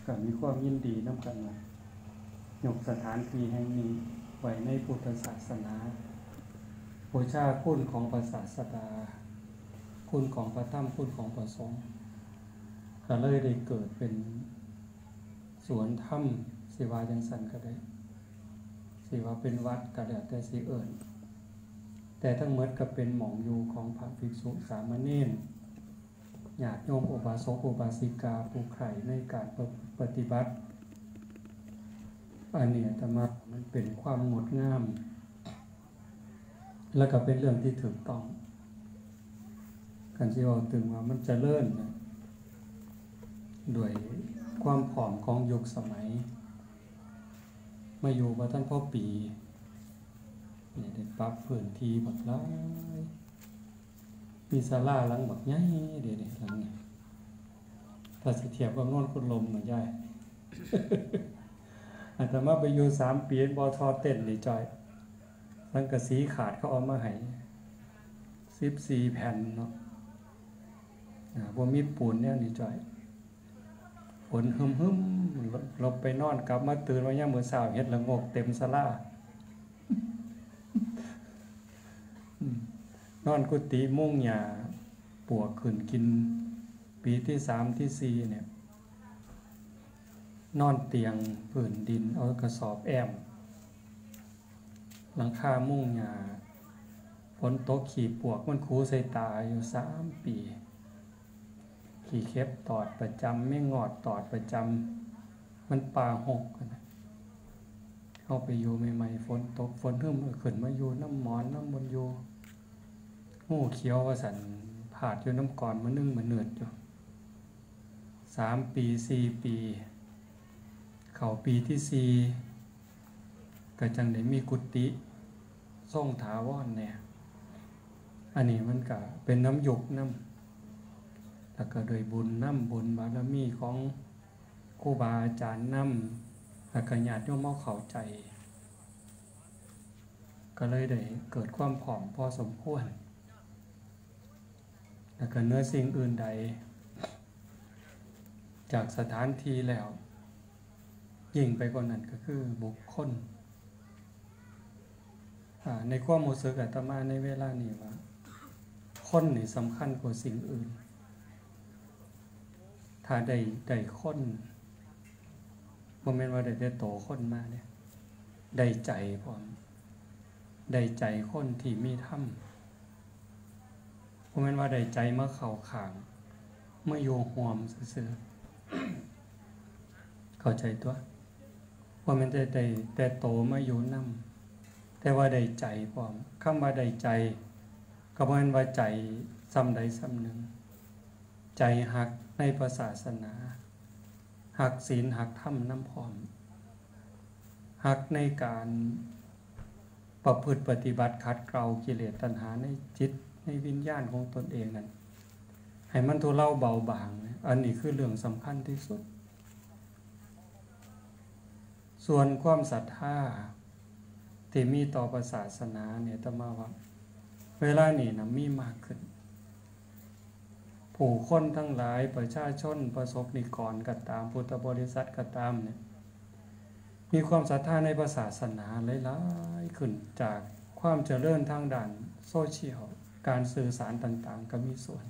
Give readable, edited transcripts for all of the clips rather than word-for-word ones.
ก็มีความยินดีนำกันว่ายกสถานที่แห่งนี้ไว้ในพุทธศาสนาบูชาคุณของพระศาสดาคุณของพระธรรมคุณของพระสงฆ์ก็เลยได้เกิดเป็นสวนธรรมสิว่าจังซั่นก็ได้สิว่าเป็นวัดก็แล้วแต่สิเอิ้นแต่ทั้งหมดก็เป็นหม่องอยู่ของพระภิกษุสามเณรญาติโยมอุบาสกอุบาสิกาผู้ใคร่ในการปฏิบัติอันนี้ธรรมะมันเป็นความงดงามแล้วก็เป็นเรื่องที่ถูกต้องกันที่ว่าถึงว่ามันเจริญด้วยความผอมของยุคสมัยมาอยู่บ่ทันพอปีนี่ได้ปรับพื้นที่บักหลายมีศาลาหลังบักใหญ่เด้ๆหลังนี้ถ้าสิเทียบกับโน่นคุณลมน่ะยาย อาตมาไปอยู่3ปีบ่ทอเต้นเลยจ้อยสังกะสีขาดเขาเอามาให้14แผ่นเนาะบ่มีปูนแนวนี้จ้อยฝนหึมๆลบไปนอนกลับมาตื่นว่ายามมื้อเช้าเฮ็ดละงกเต็มศาลานอนกุฏิมุงหญ้าปวกขึ้นกินปีที่3ที่4เนี่ยนอนเตียงพื้นดินเอากระสอบแอมหลังคามุงหญ้าฝนตกขี้ปวกมันคูใส่ตาอยู่3ปีขี้เข็บตอดประจำไม่งอดตอดประจำมันป่าหกนะเข้าไปอยู่ใหม่ๆฝนตกฝนขึ้นมาอยู่น้ำหมอนน้ำบนอยู่หูเขียวว่าสันผาดอยู่น้ำก่อนมานึ่งมาเนือดอยู่3ปี4ปีเข้าปีที่4ก็จังได้มีกุฏิทรงถาวรเนี่ยอันนี้มันก็เป็นน้ำยุกน้ำแล้วก็โดยบุญน้ำบุญบารมีของครูบาอาจารย์น้ำแล้วก็ญาติโยมเข้าใจก็เลยได้เกิดความผอมพอสมควรแล้วก็เนื้อสิ่งอื่นใดจากสถานที่แล้วยิ่งไปกว่านั้นก็คือบุคคลในความรู้สึกอาตมาในเวลานี้ว่าคนนี่สำคัญกว่าสิ่งอื่นถ้าได้คนบ่แม่นว่าได้โตคนมาเนี่ยได้ใจพร้อมได้ใจคนที่มีธรรมบ่แม่นว่าได้ใจมาเข้าข้างมาอยู่ร่วมซื่อๆเข้าใจตัวว่ามันแต่โตมาอยู่นำแต่ว่าได้ใจพร้อมคำว่าได้ใจก็บ่แม่นว่าใจซ้ำใดซ้ำหนึ่งใจหักในพระศาสนาหักศีลหักธรรมนำพร้อมหักในการประพฤติปฏิบัติขัดเกลากิเลสตัณหาในจิตในวิญญาณของตนเองนั้นให้มันทุเลาเบาบางอันนี้คือเรื่องสำคัญที่สุดส่วนความศรัทธาที่มีต่อพระศาสนาเนี่ยตมาว่าเวลานี้นะมีมากขึ้นผู้คนทั้งหลายประชาชนประสบนิกรก็ตามพุทธบริษัทก็ตามเนี่ยมีความศรัทธาในพระศาสนาหลายๆขึ้นจากความเจริญทางด้านโซเชียลการสื่อสารต่างๆก็มีส่วน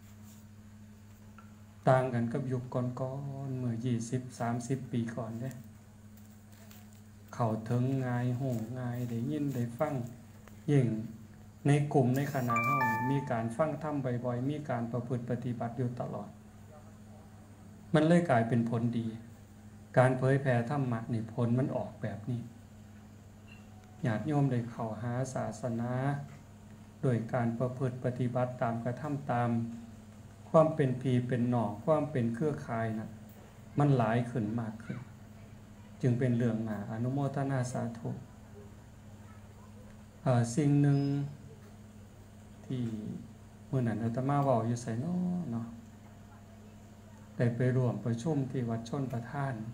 ต่างกันกับยุคก่อนๆเมื่อ20-30 ปีก่อนเด้เข้าถึงง่ายหูง่ายได้ยินได้ฟังยิ่งในกลุ่มในคณะเฮามีการฟังธรรมบ่อยๆมีการประพฤติปฏิบัติอยู่ตลอดมันเลยกลายเป็นผลดีการเผยแผ่ธรรมะนี่ผลมันออกแบบนี้ญาติโยมได้เข้าหาศาสนาโดยการประพฤติปฏิบัติตามกระทำตามความเป็นพี่เป็นน้องความเป็นเครือข่ายน่ะมันหลายขึ้นมากขึ้นจึงเป็นเรื่องน่าอนุโมทนาสาธุสิ่งหนึ่งที่เมื่อนั้นอาตมาเว้าอยู่ไสเนาะได้ไปร่วมประชุมที่วัดชนประทาน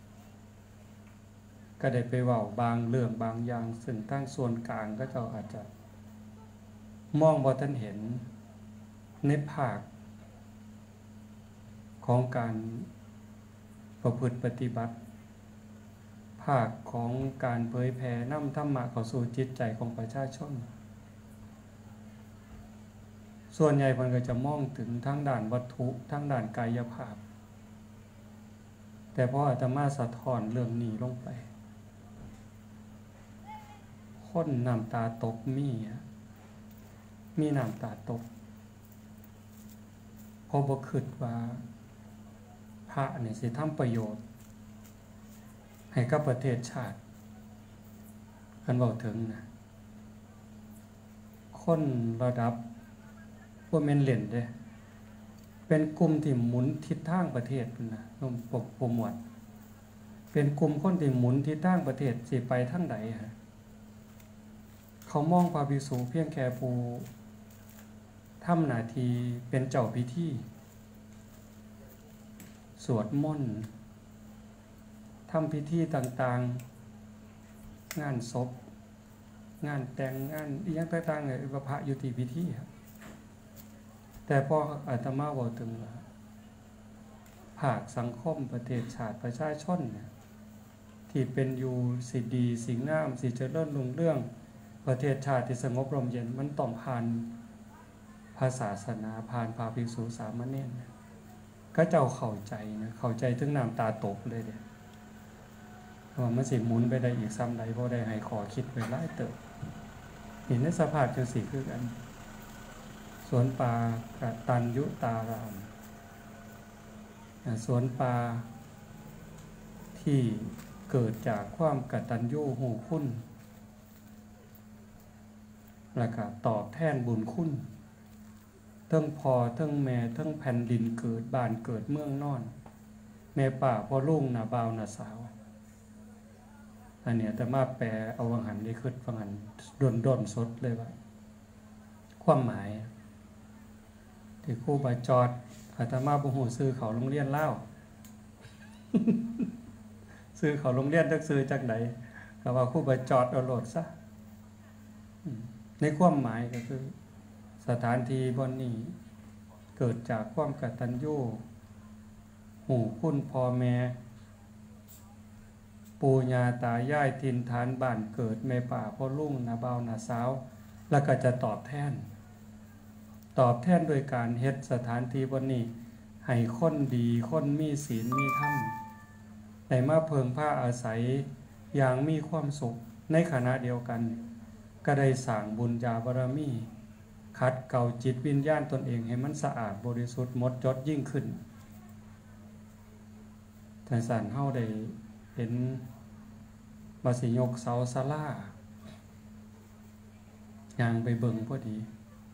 ก็ได้ไปเว้าบางเรื่องบางอย่างซึ่งทางส่วนกลางก็เจ้าอาจจะมองบ่ทันเห็นในภาคของการประพฤติปฏิบัติภาคของการเผยแผ่นำธรรมะเข้าสู่จิตใจของประชาชนส่วนใหญ่เพิ่นก็จะมองถึงทางด้านวัตถุทางด้านกายภาพแต่พออาตมาสะท้อนเรื่องนี้ลงไปคนน้ำตาตกมีน้ำตาตกเพราะบ่คิดว่าพระนี่สิทำประโยชน์ให้กับประเทศชาติคันเว้าถึงนะคนระดับบ่แม่นเล่นเด้เป็นกลุ่มที่หมุนทิศทางประเทศพุ่นน่ะนมปกโปรโมทเป็นกลุ่มคนที่หมุนทิศทางประเทศสิไปทางใดฮะเขามองพระภิกษุเพียงแค่ผู้ทำหน้าที่เป็นเจ้าพิธีสวดมนต์ทำพิธีต่างๆงานศพงานแต่งงานอีหยังต่างๆเนี่ยพระอยู่ที่พิธีครับแต่พออาตมาเว้าถึงว่าภาคสังคมประเทศชาติประชาชนเนี่ยที่เป็นอยู่สิดีสิงามสิเจริญรุ่งเรืองประเทศชาติที่สงบร่มเย็นมันต้องผ่านพระศาสนาผ่านพระภิกษุสามเณรก็เจ้าเข้าใจนะเข้าใจถึงน้ำตาตกเลยเด้ว่ามันสิหมุนไปได้อีกซ้ำใดบ่ได้ให้ขอคิดไว้หลายเติบเห็นในสภาพจังซี่คือกันสวนป่ากตัญญูตารามสวนป่าที่เกิดจากความกตัญญูรู้คุณแล้วก็ตอบแทนบุญคุณทั้งพ่อทั้งแม่ทั้งแผ่นดินเกิดบ้านเกิดเมืองนอนแม่ป่าพ่อลุงน่ะบ่าวน่ะสาวอันเนี้ยแต่มาแปลเอาวังหันได้คิดวังหันด้นๆสดเลยว่าความหมายที่ครูบาจอดอาตมาบ่ฮู้ชื่อเขาโรงเรียนลาวชื่อเขาโรงเรียนจักชื่อจักไดก็ว่าครูบาจอดเอาโลดซะในความหมายก็คือสถานที่บ่นี้เกิดจากความกตัญญูหูคุณพ่อแม่ปู่ย่าตายายถิ่นฐานบ้านเกิดแม่ป่าพ่อลุงน้าบ่าวน้าสาวแล้วก็จะตอบแทนโดยการเฮ็ดสถานที่บ่นี้ให้คนดีคนมีศีลมีธรรมได้มาเพิ่งพาอาศัยอย่างมีความสุขในขณะเดียวกันก็ได้สร้างบุญญาบารมีขัดเกลาจิตวิญญาณตนเองให้มันสะอาดบริสุทธิ์หมดจดยิ่งขึ้นแต่สันเฮาได้เห็นบาสิยกเสาศาลาย่างไปเบิ่งพอดี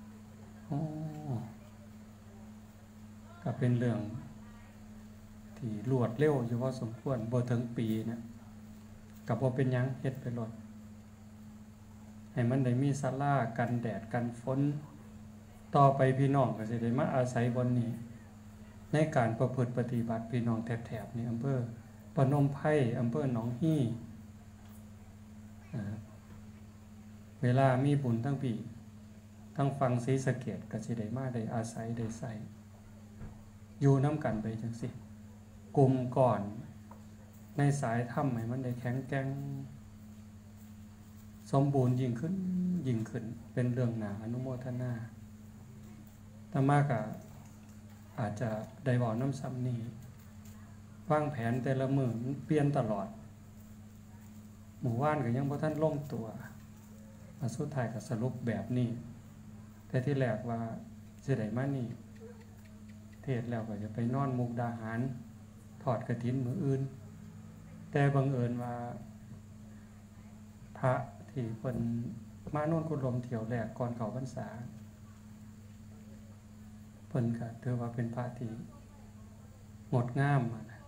ก็เป็นเรื่องที่รวดเร็วอยู่พอสมควรบ่ถึงปีนะก็บ่เป็นหยังเฮ็ดไปโลดให้มันได้มีศาลากันแดดกันฝนต่อไปพี่น้องก็สิได้มาอาศัยบนนี้ในการประพฤติปฏิบัติพี่น้องแถบๆนี้อำเภอพนมไพรอำเภอหนองฮี่เวลามีบุญทั้งปีทั้งฟังศรีสะเกษก็สิได้มาได้อาศัยได้ใส่อยู่น้ำกันไปจังสิกลุ่มก่อนในสายธรรมให้มันได้แข็งแกร่งสมบูรณ์ยิ่งขึ้นเป็นเรื่องน่าอนุโมทนาธรรมะก็อาจจะได้เว้าน้ำซ้ำนี้วางแผนแต่ละมื้อมันเปลี่ยนตลอดหมู่บ้านก็ยังบ่ทันลงตัวสุดท้ายก็สรุปแบบนี้แต่ที่แรกว่าสิได้มานี่เทศแล้วก็จะไปนอนมุกดาหารทอดกฐินมื้ออื่นแต่บังเอิญว่าพระที่เพิ่นมาโน่นกุลมเที่ยวแรกก่อนเข้าพรรษาเพิ่นก็ถือว่าเป็นพระที่งดงามนะ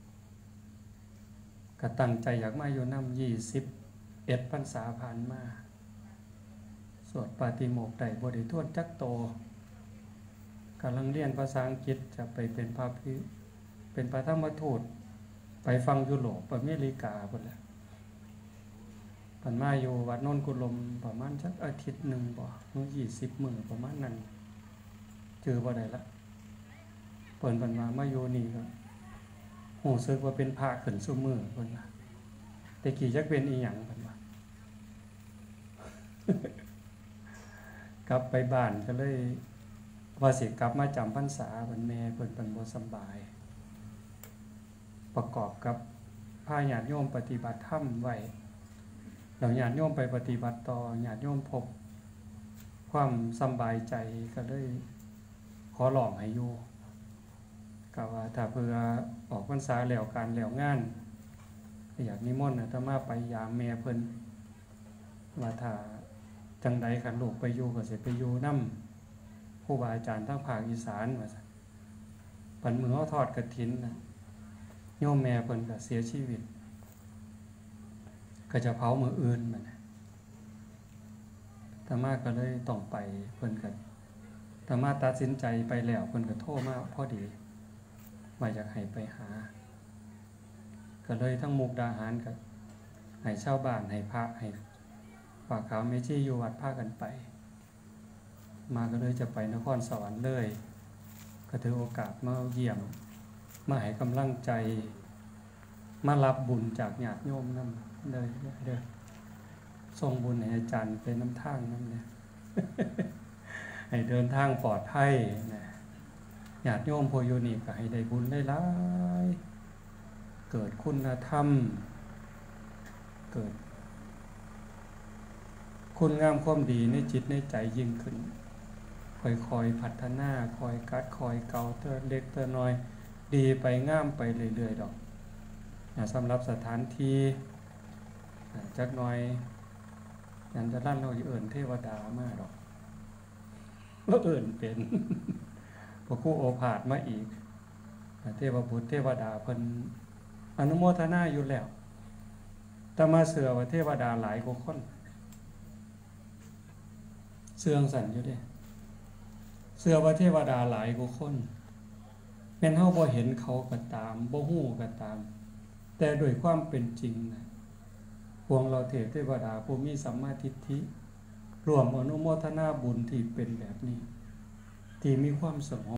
ก็ตั้งใจอยากมาอยู่นำ21พรรษาผ่านมาสวดปาติโมกข์ได้บ่ได้ทวนจักโตกำลังเรียนภาษาอังกฤษจะไปเป็นพระธรรมทูตไปฟังยุโรปอเมริกาพุ่นแหละเพิ่นมาอยู่วัดโน่นกุลมประมาณสักอาทิตย์นึงบ่20มื้อประมาณนั้นเจอบ่ได้ละเพิ่นมาอยู่นี่ก็รู้สึกว่าเป็นพระขึ้นซุมื้อเพิ่นว่าแต่กี้จักเป็นอีหยังเพิ่นว่าก ลับไปบ้านก็เลยว่าสิกลับมาจำพรรษาเพิ่นแม่เพิ่นบ่สำบาย ประกอบกับพาญาติโยมปฏิบัติธรรมไว้แล้วญาติโยมไปปฏิบัติต่อญาติโยมพบความสำบายใจก็เลยขอร้องให้อยู่ก็ว่าถ้าเพื่อออกพรรษาแล้วการแล้วงานอยากนิมนต์อาตมาไปยามแม่เพิ่นว่าถ้าจังใดคันลูกไปอยู่ก็สิไปอยู่นำครูบาอาจารย์ทางภาคอีสานว่าซั่นปันมื้อเฮาทอดกฐินน่ะโยมแม่เพิ่นก็เสียชีวิตก็จะเผามื้ออื่นบัดนี้อาตมาก็เลยต้องไปเพิ่นก็อาตมาตัดสินใจไปแล้วเพิ่นก็โทรมาพอดีว่าอยากให้ไปหาก็เลยทั้งมุกดาหารก็ให้ชาวบ้านให้พระให้ฝากขาวเมชีอยู่วัดพากันไปมาก็เลยจะไปนครสวรรค์เลยก็ถือโอกาสมาเยี่ยมมาให้กำลังใจมารับบุญจากญาติโยมนำเลยเด้อส่งบุญให้อาจารย์ไปนำทางนำเนี่ย ให้เดินทางปลอดภัยนะญาติโยมผู้อยู่นี่ก็ให้ได้บุญได้หลายเกิดคุณธรรมเกิดคุณงามความดีในจิตในใจยิ่งขึ้นค่อยๆพัฒนาคอยกัดคอยเกาเติมเล็กเติมน้อยดีไปงามไปเรื่อยๆดอกสำหรับสถานที่จักหน่อยยันจะลั่นเราเอิ่นเทวดามาดอกแล้วเอิ่นเป็น พระครูโอภาสมาอีกเทวบุตรเทวดาเพิ่นอนุโมทนาอยู่แล้วแต่มาเสือว่าเทวดาหลายกว่าคนเสื่องสั่นอยู่เด้เสือว่าเทวดาหลายกว่าคนแม้นเฮาบ่เห็นเขาก็ตามบ่ฮู้ก็ตามแต่โดยความเป็นจริงนะพวกเราเทวดาผู้มีสัมมาทิฏฐิรวมอนุโมทนาบุญที่เป็นแบบนี้ที่มีความสงบ